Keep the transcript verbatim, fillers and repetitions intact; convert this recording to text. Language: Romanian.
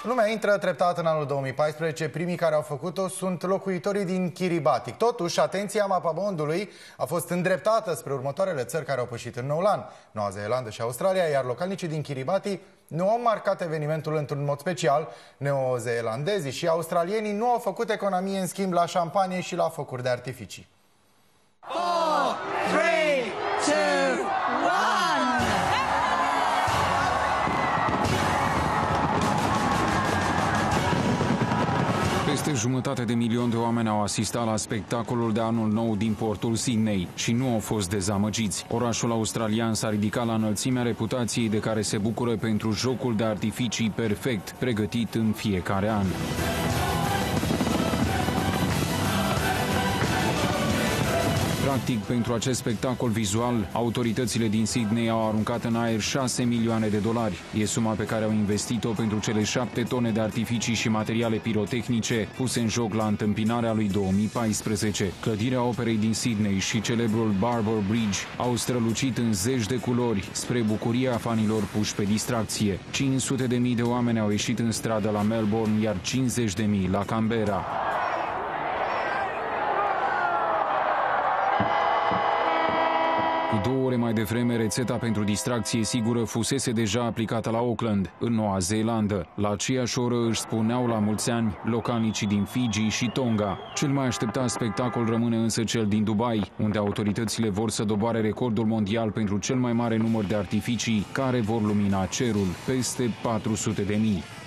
Lumea intră treptat în anul două mii paisprezece. Primii care au făcut-o sunt locuitorii din Kiribati. Totuși, atenția mapamondului a fost îndreptată spre următoarele țări care au pășit în nou an: Noua Zeelandă și Australia, iar localnicii din Kiribati nu au marcat evenimentul într-un mod special. Neozeelandezii și australienii nu au făcut economie în schimb la șampanie și la focuri de artificii. four, three, two, one. Peste jumătate de milion de oameni au asistat la spectacolul de anul nou din portul Sydney și nu au fost dezamăgiți. Orașul australian s-a ridicat la înălțimea reputației de care se bucură pentru jocul de artificii perfect, pregătit în fiecare an. Practic, pentru acest spectacol vizual, autoritățile din Sydney au aruncat în aer șase milioane de dolari. E suma pe care au investit-o pentru cele șapte tone de artificii și materiale pirotehnice puse în joc la întâmpinarea lui două mii paisprezece. Clădirea operei din Sydney și celebrul Barber Bridge au strălucit în zeci de culori, spre bucuria fanilor puși pe distracție. cinci sute de mii de oameni au ieșit în stradă la Melbourne, iar cincizeci de mii la Canberra. Cu două ore mai devreme, rețeta pentru distracție sigură fusese deja aplicată la Auckland, în Noua Zeelandă. La aceeași oră își spuneau la mulți ani localnicii din Fiji și Tonga. Cel mai așteptat spectacol rămâne însă cel din Dubai, unde autoritățile vor să doboare recordul mondial pentru cel mai mare număr de artificii care vor lumina cerul, peste patru sute de mii.